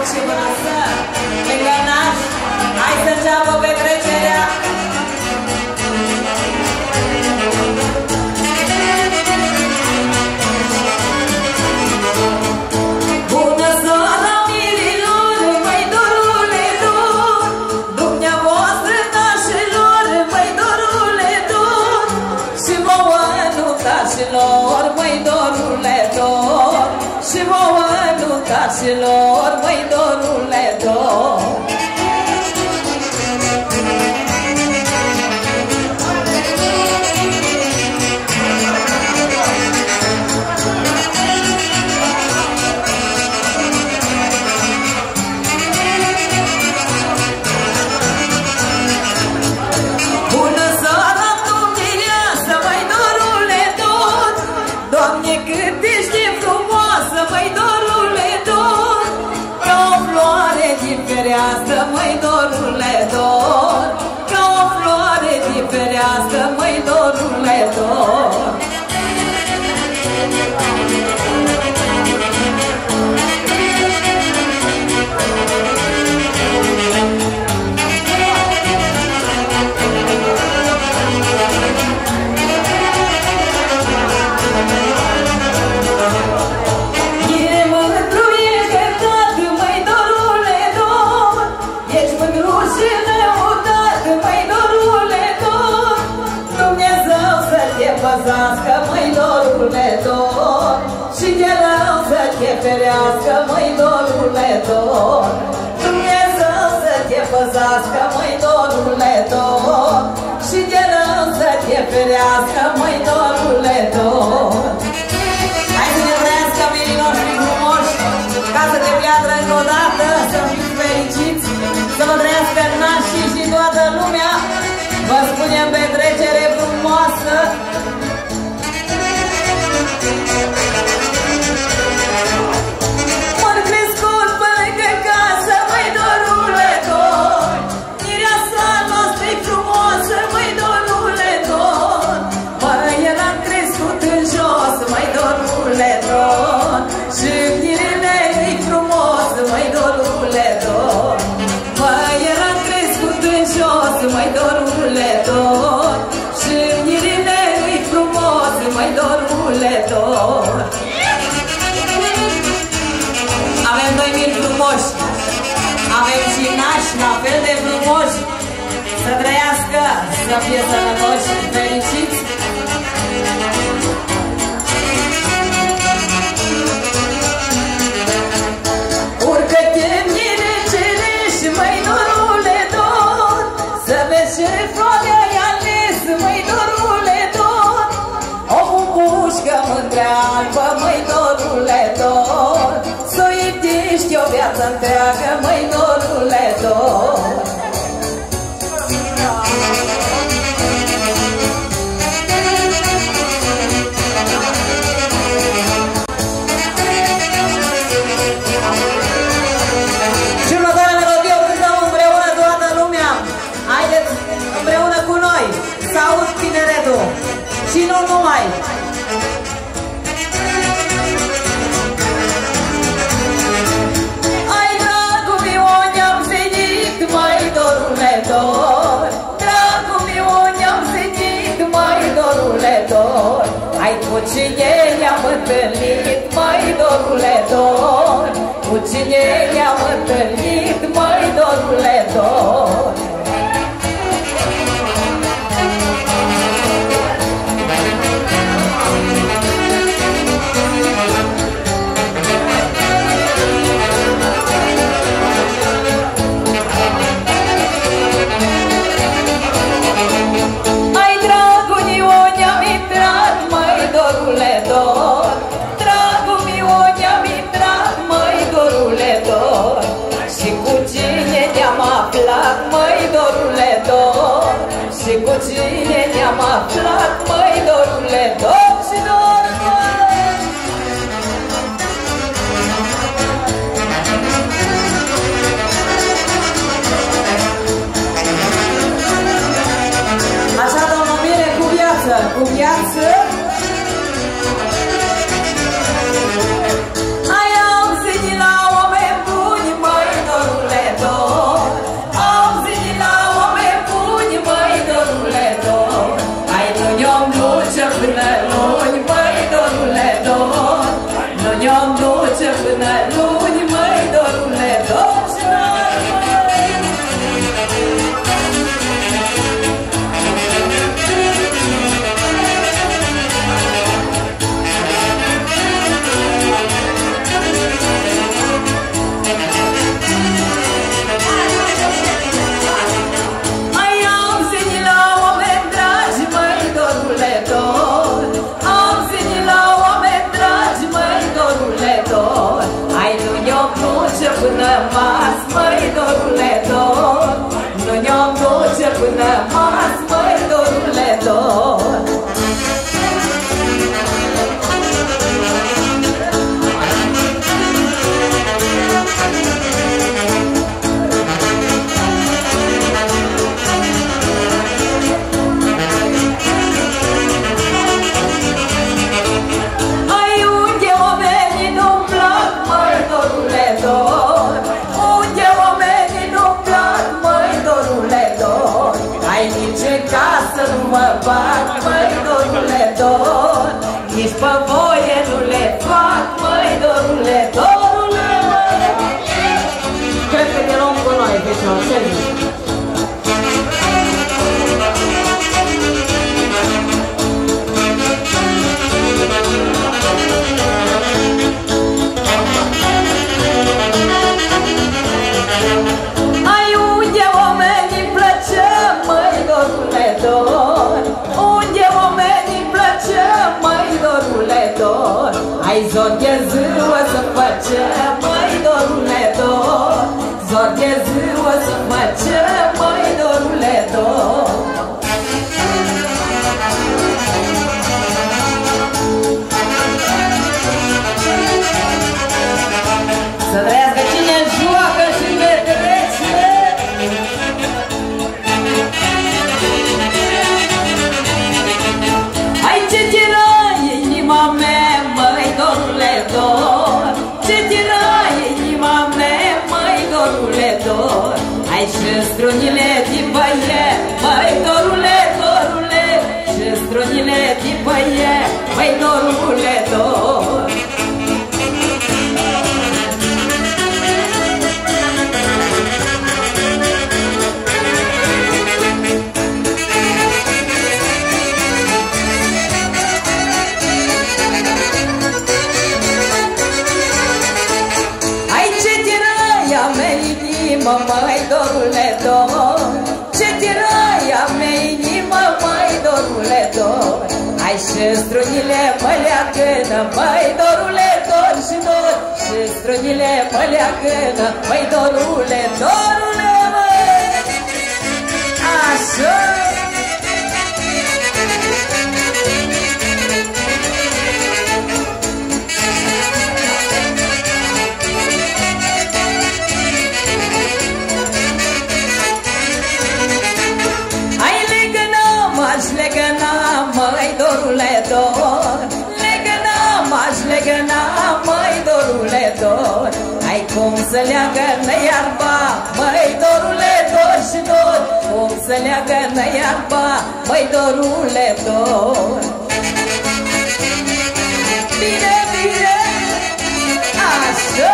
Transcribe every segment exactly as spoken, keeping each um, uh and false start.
și masă, lângă naș, hai să înceapă petrecerea. Bună seara, mirilor, măi dorule dor, dumneavoastră nașilor, măi dorule dor, și vouă nutașilor, măi dorule dor, și vouă nutașilor, măi dorule dor. Măi dorule dor, ca o floare din fereastră, măi dorule dor. Păzească, măi dorule dor, și de rău să te ferească, măi dorule dor. Dumnezeu să te păzească, măi dorule dor, și de rău să te ferească, măi dorule dor. Hai să ne trăiască mirii noștri frumoși, casă de piatră încă o dată, să fiți fericiți, să vă trăiască nașii și toată lumea. Vă spunem petrecere frumoasă. M-am crescut pe lângă casă, măi dorule dor, mireasa noastră-i frumoasă, măi dorule dor. Măi, eram crescut în jos, măi dorule dor, și mirile-i frumos, măi dorule dor. Măi, eram crescut în jos, măi dorule dor, și mirile-i frumos, măi dorule dor. Avem doi miri frumoși, avem și nași la fel de frumoși. Să trăiască, să fie sănătoși, fericiți. Urcă-te, mire cerești, măi dorule dor, să vezi ce floarea-i ales, măi dorule dor. O bubușcă mândrealbă, măi dorule dor, să iubitești o viață întreagă, măi dorule dor. Și următoarea melodie o cântăm împreună toată lumea. Haideți împreună cu noi să aud tineretul și nu numai. Ai dragul meu, ne-am venit, măi dorule dor, dragul meu, ne-am venit, măi dorule dor. Ai cu cine ne-am întâlnit, măi dorule dor, cu cine ne-am întâlnit, măi dorule dor. Ai dragul meu, ne-am intrat, măi dorule dor, dragul meu, ne-am intrat, măi dorule dor. Și cu cine ne-am aflat, măi dorule dor, și cu cine ne-am aflat, măi dorule dor și dor, așa, domnul, bine, cu viață, cu viață. Ai auzit la oameni buni, măi până luni, măi, dorule, dor și dor, măi. Mai am zini la oameni dragi, măi, dorule, dor. Am zini la oameni dragi, măi, dorule, dor. Hai, nu ne-o duce până mas, măi, dorule, dor. Nu ne-o duce până mas, măi, dorule, dor. Ca să nu mă bag, măi, dorule, dor. Nici pe voie nu le fac, măi, dorule, dorule, măi. Cred că te luăm cu noi, fecior, serios. Ai unde oamenii plăcem, măi, dorule, dor. Unde oamenii plăcem, măi, dorule, dor. Ai zor de ziua să facem, măi, dorule, dor. Zor de ziua să facem, măi, dorule, dor. Să trăiască cine joacă și ne trece. Hai, ce tirai inima mea, măi, dorule, dor. Ce tirai inima mea, măi, dorule, dor. Hai și strunile din băie, măi, dorule, dorule. Și strunile din băie, măi, dorule, dor. Măi, dorule, dor. Ce tiraia mea inimă, măi, dorule, dor. Hai și strunile mă leagănă, măi, dorule, dor și dor. Și strunile mă leagănă, măi, dorule, dorule, măi. Așa. Măi, dorule, dor. Legăna, m-aș legăna, măi, dorule, dor. Ai cum să leagă-nă iarba, măi, dorule, dor și dor. Cum să leagă-nă iarba, măi, dorule, dor. Bine, bine, așa.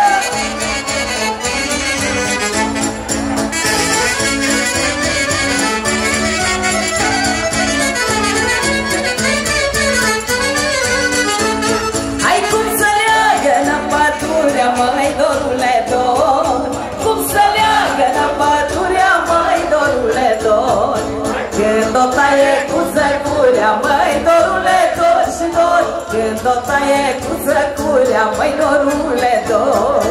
Măi, dorule, dor. Cum să leagă-nă pădurea, măi, dorule, dor. Când o taie cu zăcurea, măi, dorule, dor și dor. Când o taie cu zăcurea, măi, dorule, dor.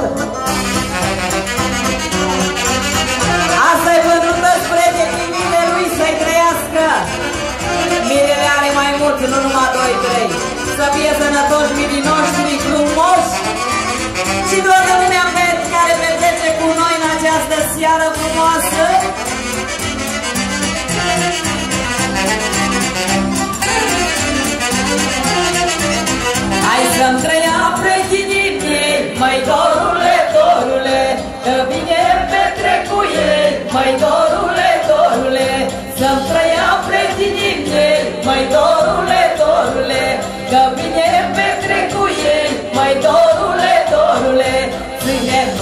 Asta-i vândrută spre de prin mine lui să-i trăiască. Mirele are mai mult, nu numai doi, trei. Să fie sănătoși mirii noștri frumoși. Și toată lumea care petrece cu noi în această seară frumoasă. Hai să-mi trăia prietenii mei, măi, dorule, dorule. Că bine petrec cu ei, măi, dorule, dorule. Să-mi trăia prietenii mei, măi, dorule, dorule. Că bine petrec cu ei, măi, dorule, dorule.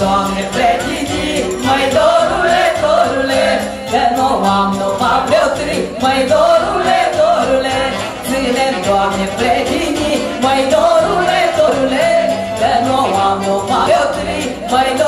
Doamne, pretinii, măi dorule, dorule, că nu am numai vreau tri, măi dorule, dorule, ține, Doamne, pretinii, măi dorule, dorule, că nu am numai vreau tri, măi dorule,